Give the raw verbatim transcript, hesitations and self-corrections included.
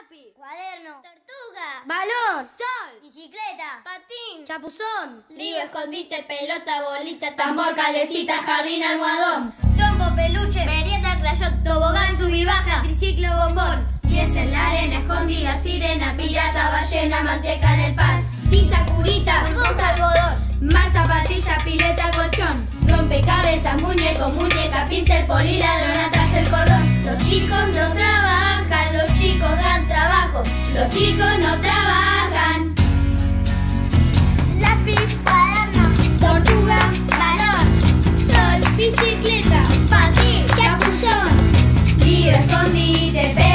lápiz, cuaderno, tortuga, balón, sol, bicicleta, patín, chapuzón, lío, escondite, pelota, bolita, tambor, calecita, jardín, almohadón, trompo, peluche, merienda, crayón, tobogán, sub y baja, triciclo, bombón, pies en la arena, escondida, sirena, pirata, ballena, manteca en el pan, tiza, curita, burbuja, algodón, mar, zapatilla, pileta, colchón, rompecabezas, muñeco, muñeca, pincel, poli, ladrón, atrás del cordón. Los chicos no trabajan, los chicos dan trabajo, los chicos no trabajan. Lápiz, cuaderno, tortuga, balón, sol, bicicleta, patín, chapuzón, lío, escondite,